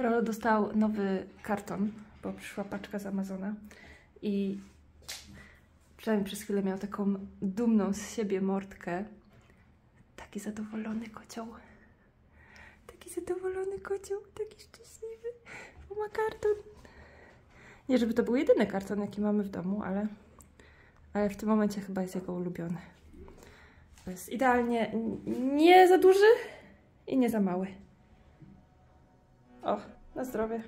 Rolo dostał nowy karton, bo przyszła paczka z Amazona i przynajmniej przez chwilę miał taką dumną z siebie mordkę. Taki zadowolony kocioł. Taki zadowolony kocioł, taki szczęśliwy, bo ma karton. Nie, żeby to był jedyny karton, jaki mamy w domu, ale w tym momencie chyba jest jego ulubiony. To jest idealnie nie za duży i nie za mały. O, na zdrowie.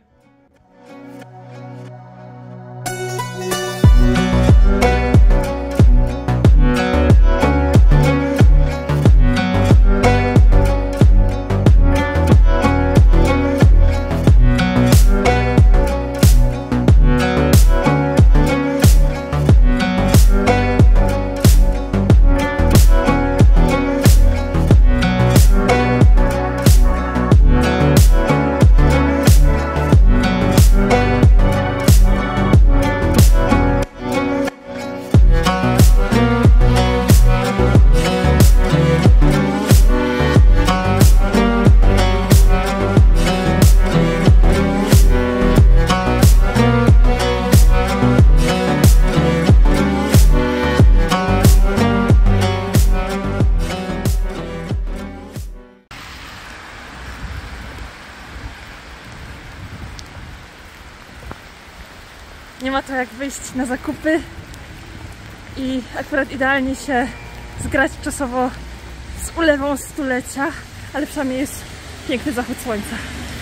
Nie ma to jak wyjść na zakupy i akurat idealnie się zgrać czasowo z ulewą stulecia, ale przynajmniej jest piękny zachód słońca.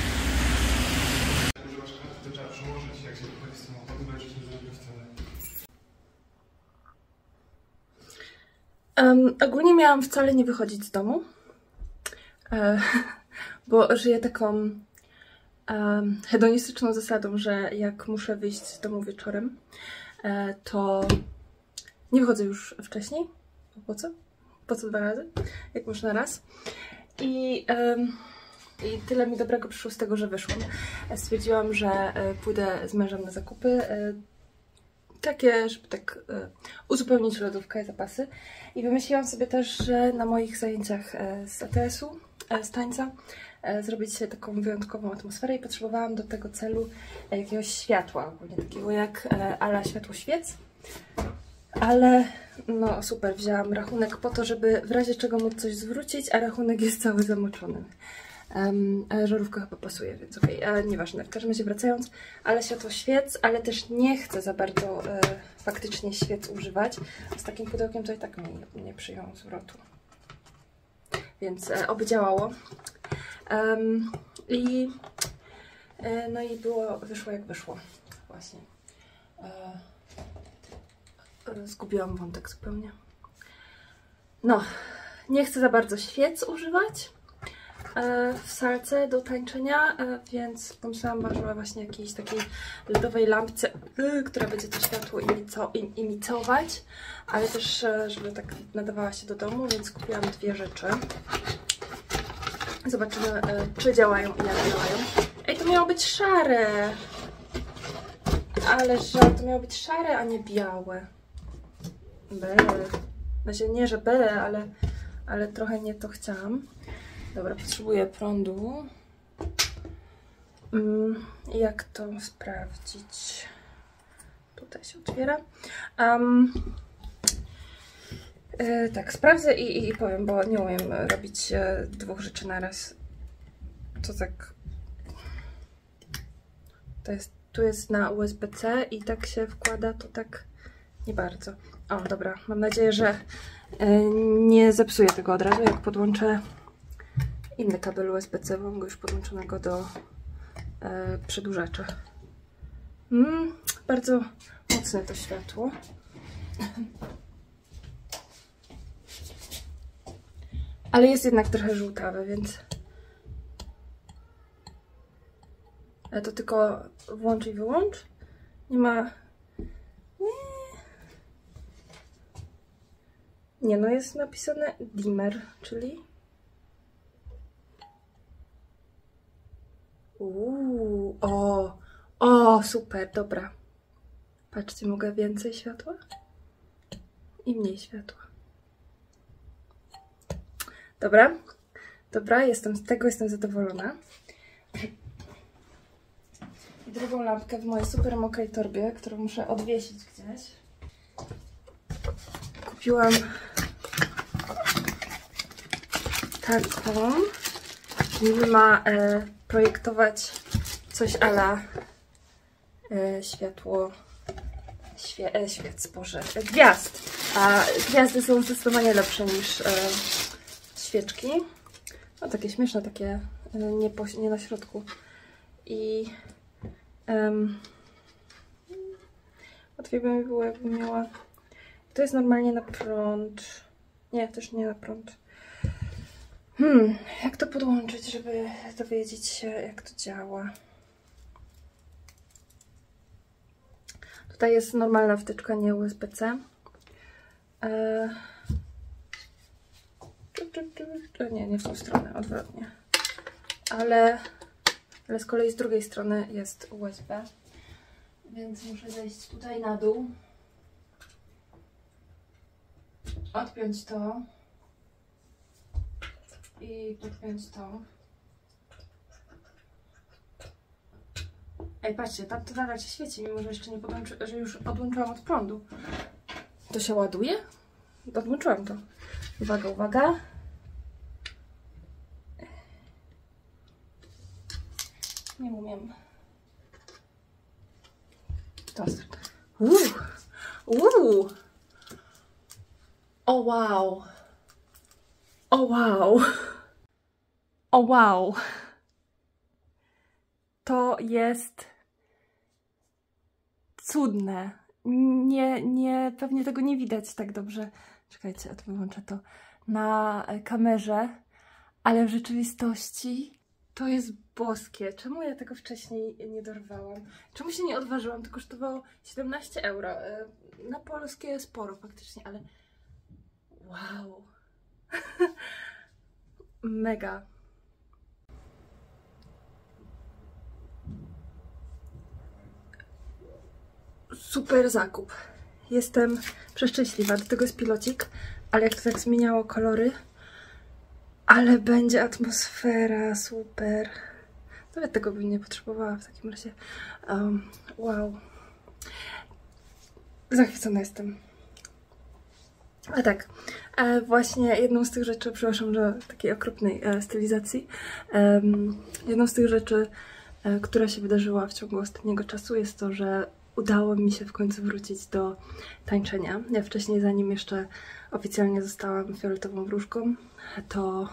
Ogólnie miałam wcale nie wychodzić z domu, bo żyję taką hedonistyczną zasadą, że jak muszę wyjść z domu wieczorem, to nie wychodzę już wcześniej. Po co? Po co 2 razy? Jak można raz. I tyle mi dobrego przyszło z tego, że wyszłam. Stwierdziłam, że pójdę z mężem na zakupy. Takie, żeby tak uzupełnić lodówkę i zapasy. I wymyśliłam sobie też, że na moich zajęciach z ATS-u, z tańca, zrobić sobie taką wyjątkową atmosferę i potrzebowałam do tego celu jakiegoś światła, ogólnie takiego jak ala światło świec. Ale no super, wzięłam rachunek po to, żeby w razie czego móc coś zwrócić, a rachunek jest cały zamoczony. Ale żarówka chyba pasuje, więc okej, nieważne. W każdym razie wracając, ale światło świec, ale też nie chcę za bardzo faktycznie świec używać. Z takim pudełkiem to i tak nie przyjął zwrotu. Więc oby działało. No i wyszło jak wyszło. Właśnie. Zgubiłam wątek zupełnie. No, nie chcę za bardzo świec używać w salce do tańczenia, więc pomyślałam, marzyła właśnie jakiejś takiej LEDowej lampce, która będzie to światło imitować, ale też, żeby tak nadawała się do domu, więc kupiłam 2 rzeczy. Zobaczymy, czy działają i jak działają. Ej, to miało być szare! Ale żal, to miało być szare, a nie białe. Znaczy nie, że ale trochę nie to chciałam. Dobra, potrzebuję prądu. Jak to sprawdzić? Tutaj się otwiera. Tak, sprawdzę i powiem, bo nie umiem robić 2 rzeczy na raz. To tak... Tu jest na USB-C i tak się wkłada, to tak nie bardzo. O, dobra, mam nadzieję, że nie zepsuję tego od razu, jak podłączę inny kabel USB-C, bo mam go już podłączonego do przedłużacza. Bardzo mocne to światło. Ale jest jednak trochę żółtawe, więc to tylko włącz i wyłącz. Nie ma... Nie, no jest napisane dimmer, czyli... O, super, dobra. Patrzcie, mogę więcej światła i mniej światła. Dobra, jestem z tego, jestem zadowolona. drugą lampkę w mojej super mokrej torbie, którą muszę odwiesić gdzieś. Kupiłam taką. Niby ma projektować coś a la światło, gwiazd. A gwiazdy są zdecydowanie lepsze niż świeczki. No takie śmieszne, takie nie na środku. I łatwiej by mi było, jakbym miała... To jest normalnie na prąd. Nie, też nie na prąd. Jak to podłączyć, żeby dowiedzieć się, jak to działa? Tutaj jest normalna wtyczka, nie USB-C. Nie w tą stronę, odwrotnie. Ale z kolei z drugiej strony jest USB. Więc muszę zejść tutaj na dół. Odpiąć to. I podpiąć to. Ej, patrzcie, tam to nadal się świeci, mimo że jeszcze nie podłączyłam, że już odłączyłam od prądu. To się ładuje? Odłączyłam to. Uwaga, uwaga. Nie umiem. To jest. O wow. O wow. O wow. To jest cudne. Pewnie tego nie widać tak dobrze. Czekajcie, ja tu wyłączę to na kamerze, ale w rzeczywistości to jest boskie. Czemu ja tego wcześniej nie dorwałam? Czemu się nie odważyłam? To kosztowało 17 euro. Na polskie sporo faktycznie, ale wow. Mega. Super zakup. Jestem przeszczęśliwa. Do tego jest pilocik, ale jak to tak zmieniało kolory. Ale będzie atmosfera, super. Nawet tego bym nie potrzebowała w takim razie. Wow. Zachwycona jestem. A tak, właśnie jedną z tych rzeczy, przepraszam, że takiej okropnej stylizacji, jedną z tych rzeczy, która się wydarzyła w ciągu ostatniego czasu, jest to, że udało mi się w końcu wrócić do tańczenia. Ja wcześniej, zanim jeszcze oficjalnie zostałam fioletową wróżką, to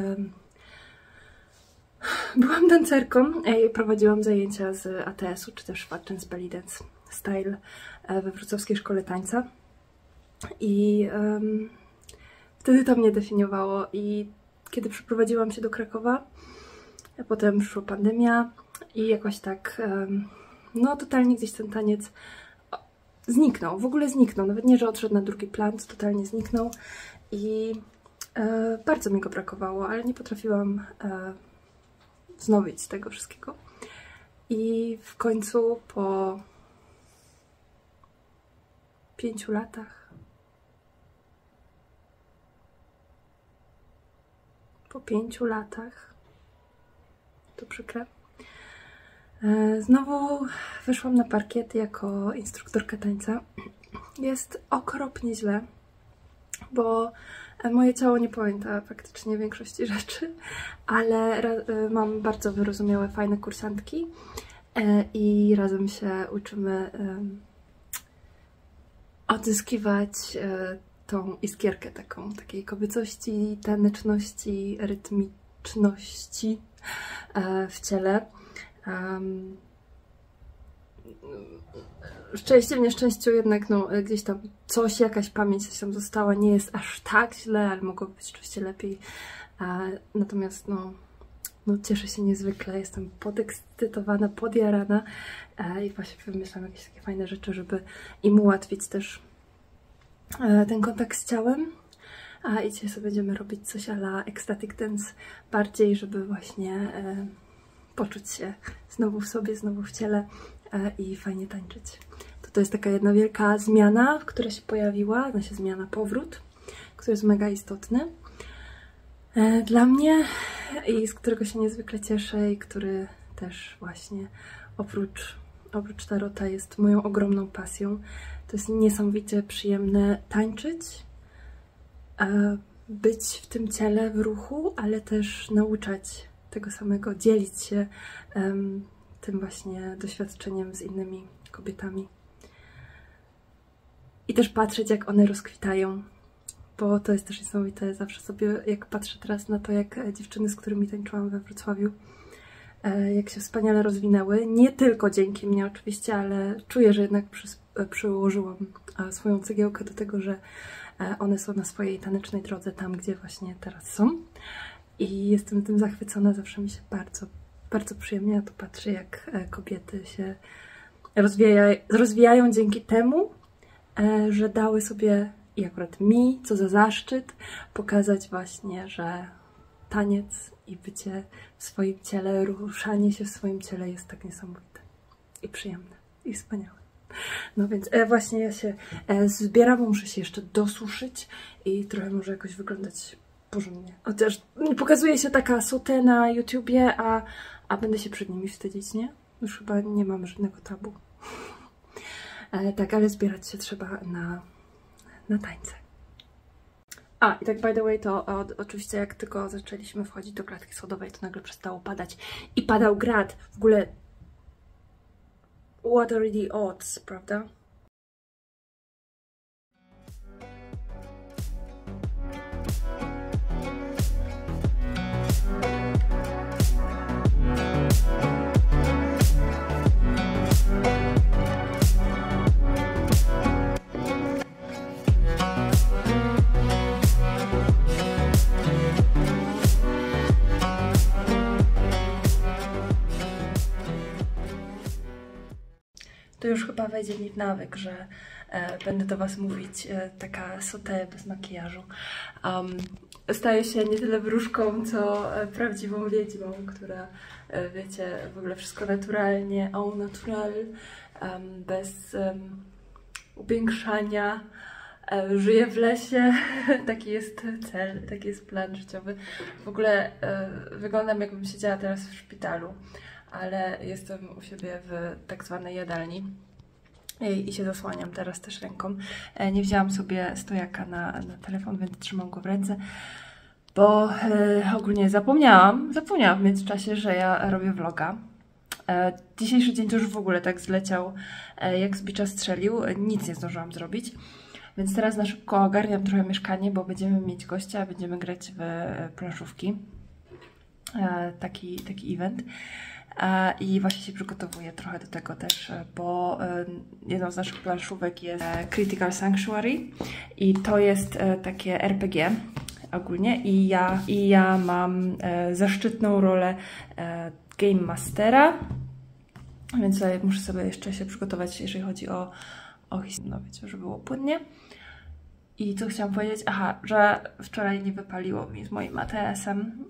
byłam tancerką i prowadziłam zajęcia z ATS-u, czy też Fat Dance Belly Dance Style we wrocławskiej szkole tańca. I wtedy to mnie definiowało i kiedy przeprowadziłam się do Krakowa, a potem przyszła pandemia i jakoś tak, no totalnie gdzieś ten taniec zniknął, w ogóle zniknął, nawet nie, że odszedł na drugi plan, to totalnie zniknął i bardzo mi go brakowało, ale nie potrafiłam wznowić tego wszystkiego. I w końcu po 5 latach, to przykre, znowu weszłam na parkiet jako instruktorka tańca. Jest okropnie źle, bo moje ciało nie pamięta faktycznie większości rzeczy, ale mam bardzo wyrozumiałe, fajne kursantki i razem się uczymy odzyskiwać tą iskierkę takiej kobiecości, taneczności, rytmiczności w ciele. Szczęście w nieszczęściu jednak no, gdzieś tam jakaś pamięć coś tam została, nie jest aż tak źle, ale mogłoby być oczywiście lepiej. Natomiast no cieszę się niezwykle, jestem podekscytowana, podjarana i właśnie wymyślam jakieś takie fajne rzeczy, żeby im ułatwić też ten kontakt z ciałem. I dzisiaj sobie będziemy robić coś a la ecstatic dance, bardziej, żeby właśnie poczuć się znowu w sobie, znowu w ciele i fajnie tańczyć. To jest taka jedna wielka zmiana, która się pojawiła, zmiana, powrót, który jest mega istotny dla mnie i z którego się niezwykle cieszę i który też właśnie oprócz oprócz tarota jest moją ogromną pasją. To jest niesamowicie przyjemne tańczyć, być w tym ciele w ruchu, ale też nauczać tego samego, dzielić się tym właśnie doświadczeniem z innymi kobietami. I też patrzeć, jak one rozkwitają, bo to jest też niesamowite. Zawsze sobie, jak patrzę teraz na to, jak dziewczyny, z którymi tańczyłam we Wrocławiu, jak się wspaniale rozwinęły. Nie tylko dzięki mnie oczywiście, ale czuję, że jednak przyłożyłam swoją cegiełkę do tego, że one są na swojej tanecznej drodze tam, gdzie właśnie teraz są. I jestem tym zachwycona. Zawsze mi się bardzo, bardzo przyjemnie na to patrzy, jak kobiety się rozwijają dzięki temu, że dały sobie, i akurat mi, co za zaszczyt, pokazać właśnie, że taniec i bycie w swoim ciele, ruszanie się w swoim ciele jest tak niesamowite i przyjemne i wspaniałe. No więc właśnie ja się zbieram, muszę się jeszcze dosuszyć i trochę może jakoś wyglądać porządnie. Chociaż pokazuje się taka sutę na YouTubie, a będę się przed nimi wstydzić, nie? Już chyba nie mam żadnego tabu. Tak, ale zbierać się trzeba na tańce. A, i tak by the way, to oczywiście jak tylko zaczęliśmy wchodzić do klatki schodowej, to nagle przestało padać. I padał grad. W ogóle what are the odds, prawda? To już chyba wejdzie mi w nawyk, że będę do Was mówić taka sauté bez makijażu. Staję się nie tyle wróżką, co prawdziwą wiedźmą, która, wiecie, w ogóle wszystko naturalnie, au natural, bez upiększania, żyję w lesie. Taki jest cel, taki jest plan życiowy. W ogóle wyglądam, jakbym siedziała teraz w szpitalu, ale jestem u siebie w tak zwanej jadalni i się zasłaniam teraz też ręką. Nie wzięłam sobie stojaka na telefon, więc trzymam go w ręce, bo ogólnie zapomniałam w międzyczasie, że ja robię vloga. Dzisiejszy dzień to już w ogóle tak zleciał, jak z bicza strzelił. Nic nie zdążyłam zrobić, więc teraz na szybko ogarniam trochę mieszkanie, bo będziemy mieć gościa, będziemy grać w planszówki. Taki event. I właśnie się przygotowuję trochę do tego też, bo jedną z naszych planszówek jest Critical Sanctuary i to jest takie RPG ogólnie i ja mam zaszczytną rolę Game Mastera, więc tutaj muszę sobie jeszcze się przygotować, jeżeli chodzi o historię, no wiecie, żeby było płynnie. I co chciałam powiedzieć? Aha, że wczoraj nie wypaliło mi z moim ATS-em.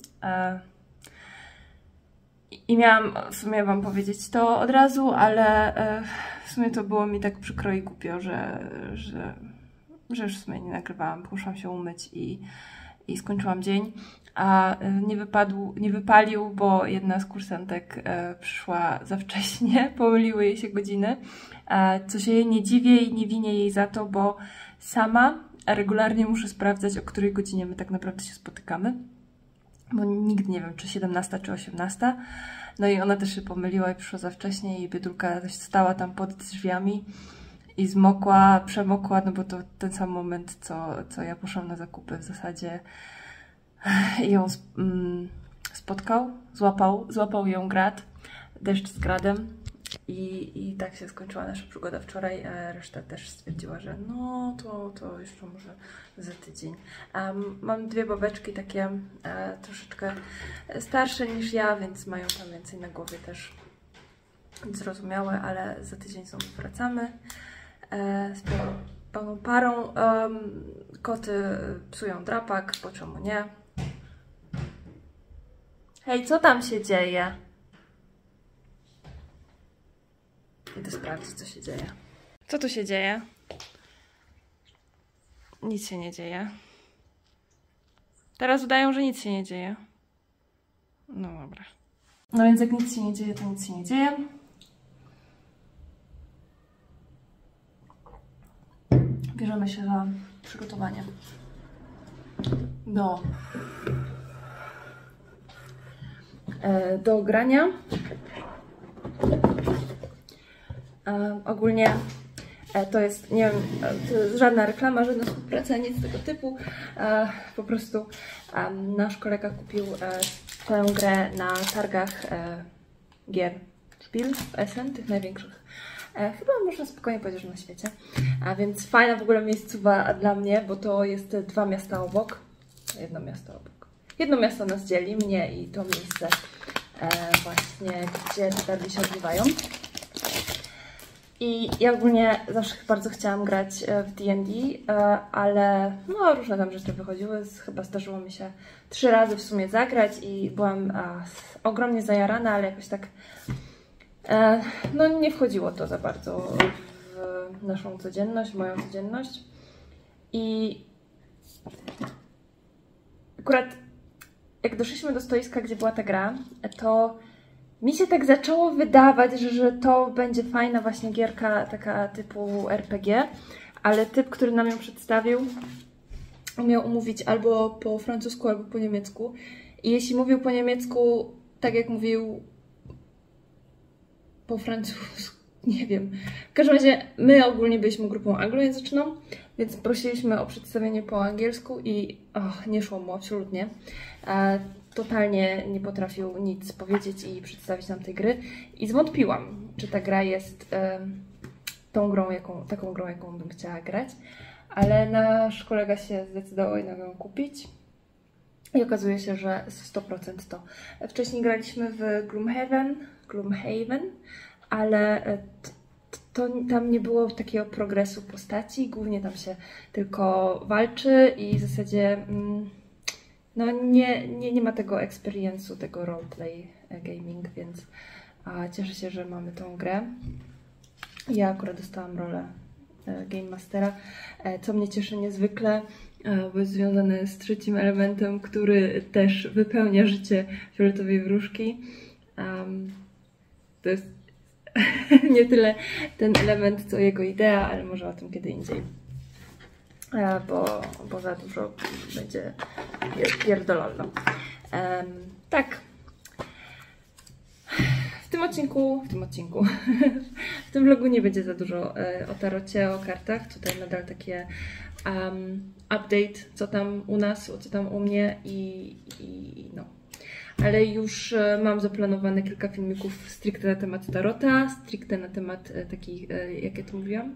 I miałam w sumie Wam powiedzieć to od razu, ale w sumie to było mi tak przykro i głupio, że już w sumie nie nagrywałam. Poszłam się umyć i skończyłam dzień. A nie wypalił, bo jedna z kursantek przyszła za wcześnie, pomyliły jej się godziny. Co się jej nie dziwię i nie winię jej za to, bo sama regularnie muszę sprawdzać, o której godzinie my tak naprawdę się spotykamy. Bo nigdy nie wiem, czy 17 czy 18. No i ona też się pomyliła i przyszła za wcześnie i biedulka stała tam pod drzwiami i zmokła, przemokła, no bo to ten sam moment, co ja poszłam na zakupy w zasadzie. I ją spotkał, złapał ją grad, deszcz z gradem i tak się skończyła nasza przygoda wczoraj. Reszta też stwierdziła, że no to jeszcze może za tydzień. Mam dwie babeczki takie troszeczkę starsze niż ja, więc mają tam więcej na głowie też, zrozumiałe, ale za tydzień znowu wracamy z pełną parą. Koty psują drapak, bo czemu nie? Hej, co tam się dzieje? Idę sprawdzić, co się dzieje. Co tu się dzieje? Nic się nie dzieje. Teraz udają, że nic się nie dzieje. No dobra. No więc jak nic się nie dzieje, to nic się nie dzieje. bierzemy się za przygotowanie do grania. Ogólnie to jest, nie wiem, to jest żadna reklama, żadna współpraca, nic tego typu. Po prostu nasz kolega kupił tę grę na targach gier Spiel w Essen, tych największych. Chyba można spokojnie powiedzieć, że na świecie. A więc fajna w ogóle miejscowa dla mnie, bo to jest 2 miasta obok. Jedno miasto nas dzieli, mnie i to miejsce właśnie, gdzie te targi się odbywają. I ja ogólnie zawsze bardzo chciałam grać w D&D, ale no, różne tam rzeczy wychodziły. Chyba zdarzyło mi się 3 razy w sumie zagrać i byłam ogromnie zajarana, ale jakoś tak no nie wchodziło to za bardzo w naszą codzienność, moją codzienność. I akurat jak doszliśmy do stoiska, gdzie była ta gra, to mi się tak zaczęło wydawać, że to będzie fajna właśnie gierka taka typu RPG, ale typ, który nam ją przedstawił, umiał umówić albo po francusku, albo po niemiecku. I jeśli mówił po niemiecku, tak jak mówił po francusku, nie wiem. W każdym razie my ogólnie byliśmy grupą anglojęzyczną, więc prosiliśmy o przedstawienie po angielsku i nie szło mu absolutnie. Totalnie nie potrafił nic powiedzieć i przedstawić nam tej gry. I zwątpiłam, czy ta gra jest taką grą, jaką bym chciała grać. Ale nasz kolega się zdecydował jednak ją kupić. I okazuje się, że 100% to. Wcześniej graliśmy w Gloomhaven, ale tam nie było takiego progresu postaci. Głównie tam się tylko walczy i w zasadzie no nie ma tego experience'u, tego roleplay gaming, więc cieszę się, że mamy tą grę. Ja akurat dostałam rolę Game Mastera, co mnie cieszy niezwykle, bo jest związane z 3. elementem, który też wypełnia życie fioletowej wróżki. To jest nie tyle ten element, co jego idea, ale może o tym kiedy indziej. Bo za dużo będzie pierdololno. Tak. W tym vlogu nie będzie za dużo o tarocie, o kartach. Tutaj nadal takie update, co tam u nas, co tam u mnie i no. Ale już mam zaplanowane kilka filmików stricte na temat tarota, stricte na temat takich, jak ja to mówiłam?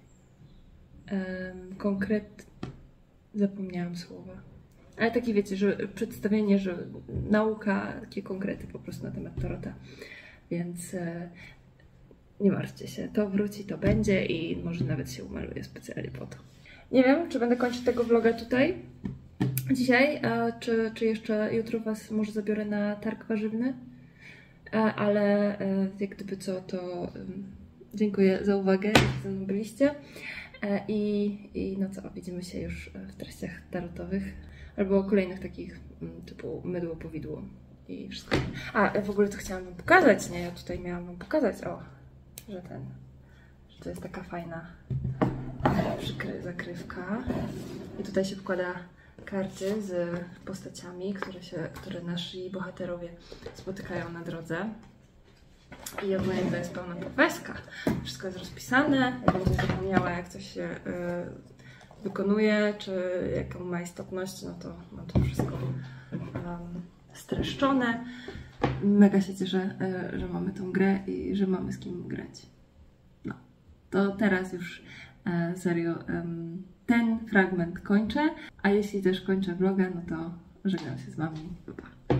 Zapomniałam słowa. Ale takie wiecie, że przedstawienie, że nauka, takie konkrety po prostu na temat tarota. Więc nie martwcie się, to wróci, to będzie i może nawet się umaluję specjalnie po to. Nie wiem, czy będę kończyć tego vloga tutaj dzisiaj, czy jeszcze jutro Was może zabiorę na targ warzywny. Ale jak gdyby co, to dziękuję za uwagę, że ze mną byliście. I no co, widzimy się już w treściach tarotowych albo kolejnych takich typu mydło, powidło i wszystko. W ogóle to chciałam Wam pokazać, nie? Ja tutaj miałam Wam pokazać, że to jest taka fajna zakrywka i tutaj się wkłada karty z postaciami, które nasi bohaterowie spotykają na drodze. I ogólnie to jest pełna profeska. Wszystko jest rozpisane. Jak będę zapomniała, jak coś się wykonuje, czy jaką ma istotność, no to mam to wszystko streszczone. Mega się cieszę, że mamy tą grę i że mamy z kim grać. No, to teraz już serio ten fragment kończę, a jeśli też kończę vloga, no to żegnam się z Wami. Pa.